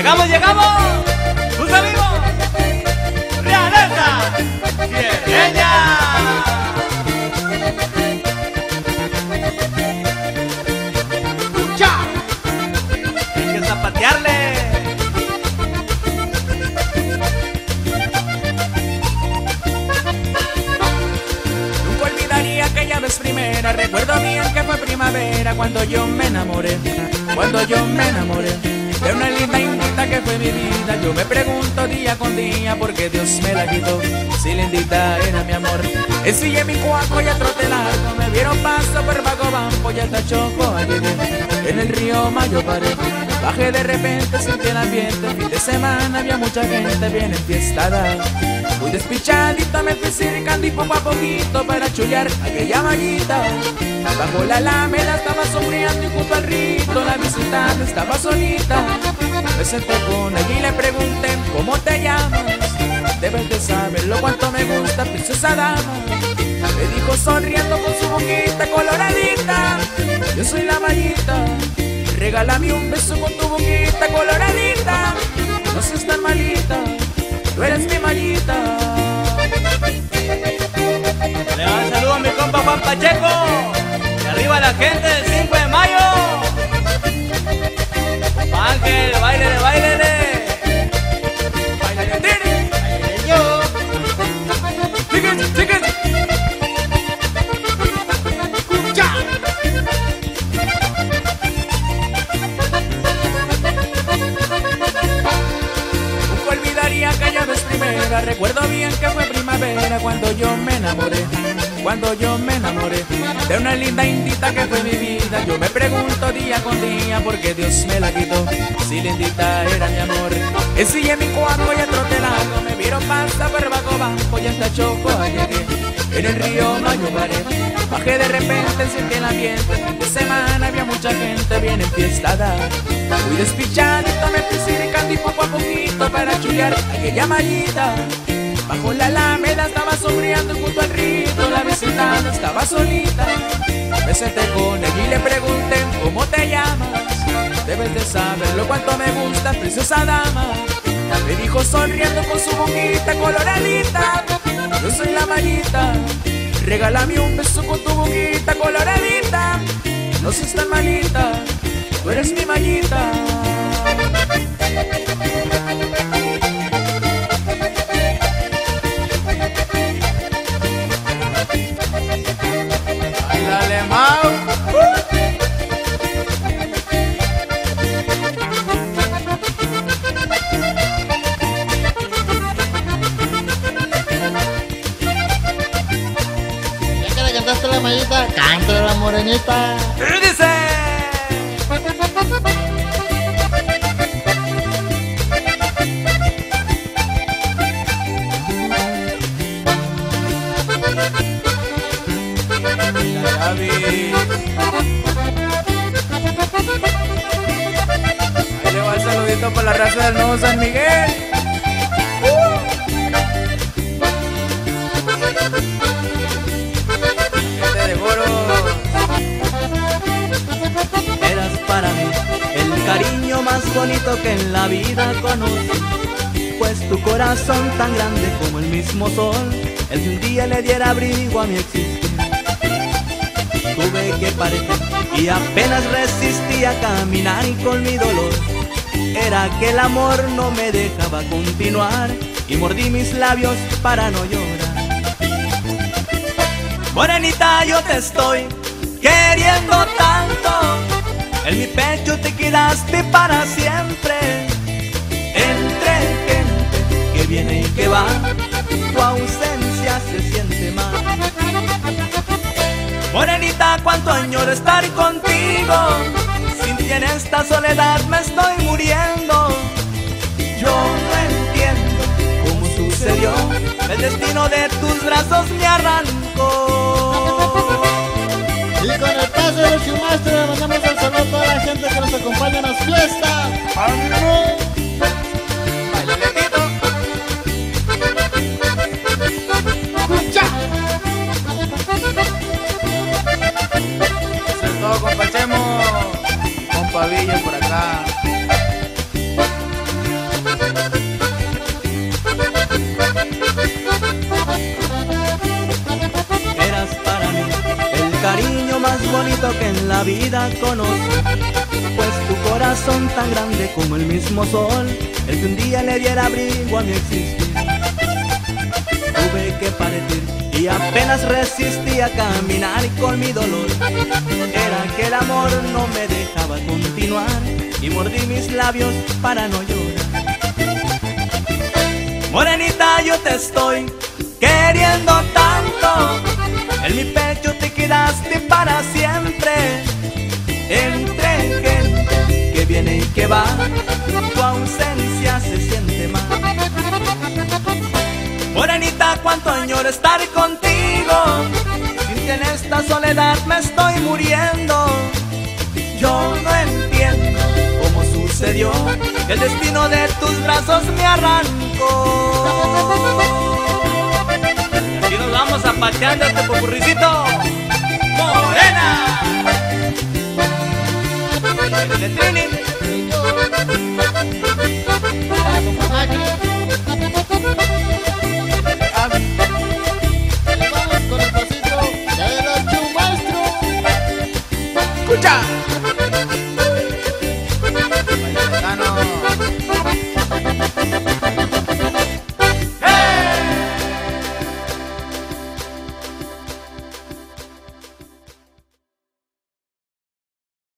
Llegamos, llegamos. ¡Tus amigos! ¡Realeza! ¡Sierreña! ¡Escucha! Hay que zapatearle. Nunca olvidaría aquella vez primera. Recuerdo bien que fue primavera cuando yo me enamoré. Cuando yo me enamoré de una linda indita que fue mi vida. Yo me pregunto día con día por qué Dios me la quitó. Si lindita era mi amor. Ensillé mi cuaco y a trote largo. Me vieron paso por Bago Bampo y hasta Choco llegué. En el río Mayo paré. Bajé de repente, sentí el ambiente. Fin de semana había mucha gente bien enfiestada. Muy despichadita me fui circando y poco a poquito para chulear aquella mallita. Bajo la alameda estaba sombreando y junto al rito la visitante estaba solita. Me senté con ella y le pregunté, ¿cómo te llamas? Debes de saberlo cuánto me gusta, preciosa dama. Me dijo sonriendo con su boquita coloradita, yo soy la mallita, regálame un beso con tu boquita coloradita. No seas tan malita, tú eres mi mallita. Le da un saludo a mi compa Juan Pacheco. Y arriba la gente del 5 de mayo. Ángel, bailele, bailele. Bailale, tiri. Bailale yo. Síguete, síguete. Escucha. Nunca olvidaría aquella vez primera. Recuerdo bien que fue primavera cuando yo me enamoré. Cuando yo me enamoré de una linda indita que fue mi vida. Yo me pregunto día con día por qué Dios me la quitó. Si lindita era mi amor. Ensillé mi cuarto y a trote largo. Me vieron pasar por Bago Bampo y hasta Choco llegué. En el río Mayo paré. Bajé de repente, sentí el ambiente. Fin de semana había mucha gente bien enfiestada. Muy despichadita me fui circando y poco a poquito para chulear aquella mallita. Bajo la alameda estaba sombreando y junto al río la visitante estaba solita. Me senté con ella y le pregunté, ¿cómo te llamas? Debes de saberlo cuánto me gusta, preciosa dama. Me dijo sonriendo con su boquita coloradita, yo soy la mallita, regálame un beso con tu boquita coloradita. No seas tan malita, tú eres mi mallita. Dale, Mau. Ya que le cantaste la mallita, cántale la morenita. Dice. Ahí le va el saludito para la raza del Nuevo San Miguel. Gente de Goro. Eras para mí el cariño más bonito que en la vida conocí, pues tu corazón tan grande como el mismo sol, el que un día le diera abrigo a mi existir. Tuve que parir y apenas resistí a caminar con mi dolor. Era que el amor no me dejaba continuar y mordí mis labios para no llorar. Morenita, yo te estoy queriendo tanto, en mi pecho te quedaste para siempre. Entre gente que viene y que va, tu ausencia se siente mal. Morenita, cuánto añoro estar contigo, sin ti en esta soledad me estoy muriendo. Yo no entiendo cómo sucedió, el destino de tus brazos me arrancó. Y con el paso del Shumaster le mandamos el saludo a toda la gente que nos acompaña en las fiestas. ¡Ánimo! Bailale, Tito. ¡Escucha! Todo compa Chemo, compa Villa por acá. la vida conocí. Pues tu corazón tan grande como el mismo sol, el que un día le diera abrigo a mi existir. Tuve que partir y apenas resistí a caminar, y con mi dolor era que el amor no me dejaba continuar, y mordí mis labios para no llorar. Morenita, yo te estoy queriendo tanto, en mi pecho te quedaste para siempre. Entre gente que viene y que va, tu ausencia se siente mal. Morenita, cuánto añoro estar contigo, sin que en esta soledad me estoy muriendo. Yo no entiendo cómo sucedió que el destino de tus brazos me arrancó. Y aquí nos vamos zapateando este popurricito. ¡Morena! El de Trini. Aquí